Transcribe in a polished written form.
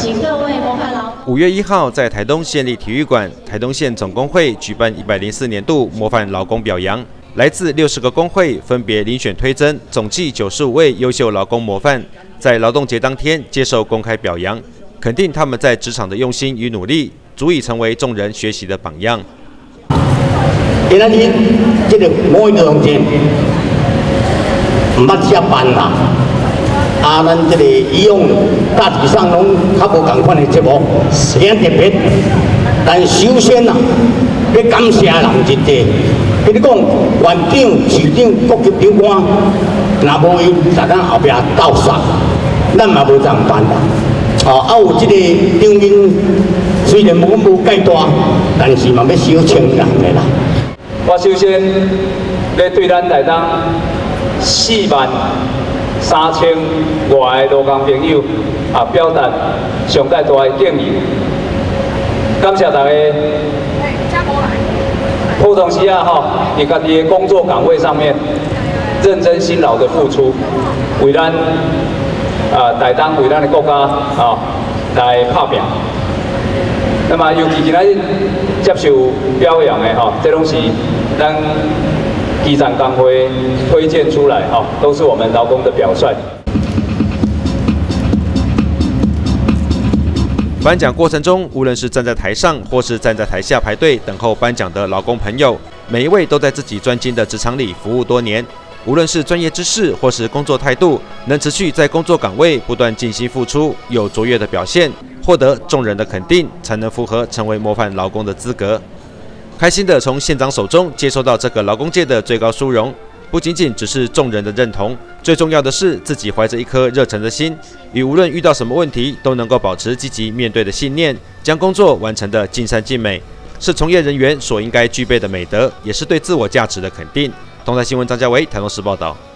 请各位模范劳 5月1号，在台东县立体育馆，台东县总工会举办104年度模范劳工表扬，来自60个工会分别遴选推甄，总计95位优秀劳工模范，在劳动节当天接受公开表扬，肯定他们在职场的用心与努力，足以成为众人学习的榜样。 今仔日这个模范劳动节，唔捌接办啦。咱这个以往大体上拢较无同款的节目，是很特别。但首先要感谢人一地，比如讲园长、市长、各级长官，若无伊在咱后壁斗杀，咱嘛无怎办啦。有这个场面，虽然无介大，但是嘛要小请人的啦。 我首先要对咱台东43000外的劳工朋友表达上大大的敬意，感谢大家。普通时伫家己的工作岗位上面认真辛劳的付出，为咱台东为咱的国家来拍拼。那么尤其今仔日接受表扬的这拢是咱基层工会推荐出来都是我们劳工的表率。 颁奖过程中，无论是站在台上或是站在台下排队等候颁奖的劳工朋友，每一位都在自己专精的职场里服务多年。无论是专业知识或是工作态度，能持续在工作岗位不断尽心付出，有卓越的表现，获得众人的肯定，才能符合成为模范劳工的资格。开心的从县长手中接收到这个劳工界的最高殊荣，不仅仅只是众人的认同，最重要的是自己怀着一颗热忱的心，与无论遇到什么问题都能够保持积极面对的信念，将工作完成的尽善尽美，是从业人员所应该具备的美德，也是对自我价值的肯定。东台新闻张家维，台东市报道。